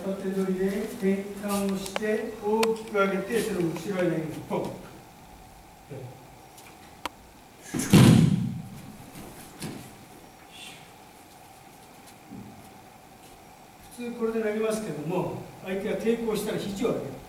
手取りで転換をして大きく上げて、それを後ろへ投げる。ポン。普通これで投げますけども、相手が抵抗したら肘を上げる。